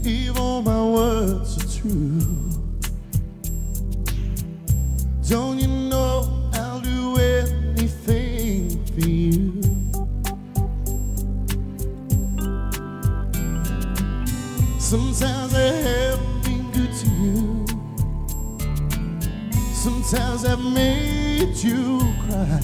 if all my words are true. Don't you know I'll do anything for you? Sometimes I have been good to you. Sometimes I've made you cry.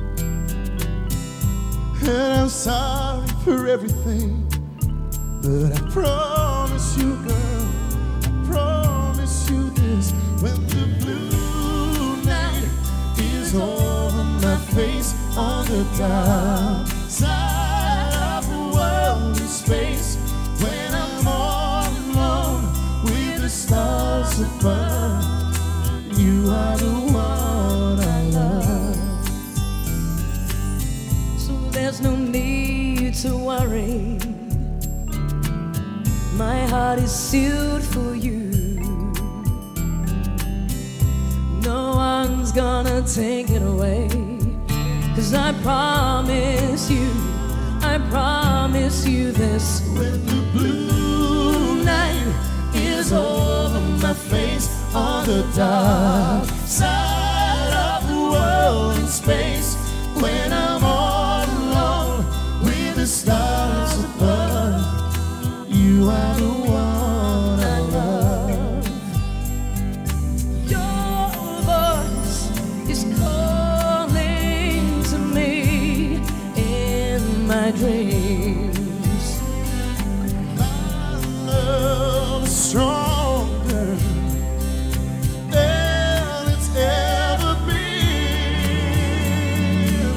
And I'm sorry for everything, but I promise you, girl, I promise you this. When the blue night is over my face, on the dark side of the world in space, when I'm all alone with the stars above, you are the one I love. So there's no need to worry, my heart is sealed for you. No one's gonna take it away, 'cause I promise you this. When the blue night is over my face, on the dark side of the world in space, when I'm all alone with the stars above, you are the one I love. Your voice is calling to me in my dreams. My love is stronger than it's ever been.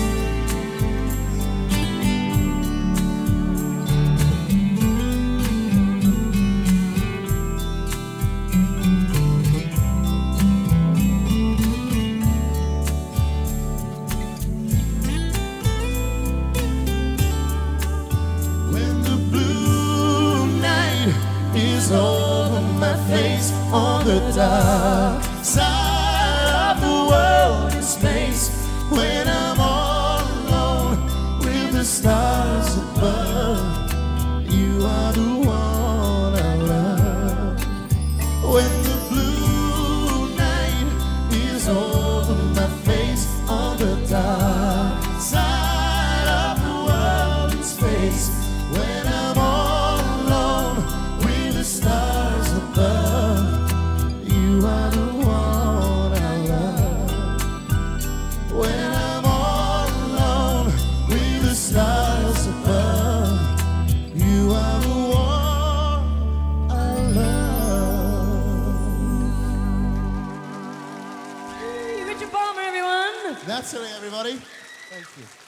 When the blue night is over my face, on the dark side of the world in space, when I'm all alone with the stars above, you are the one I love. When the blue night is over my face, on the dark side of the world in space, when I'm all alone with the stars above, you are the one I love. When I'm all alone with the stars above, you are the one I love. Richard Palmer, everyone. That's it, everybody. Thank you.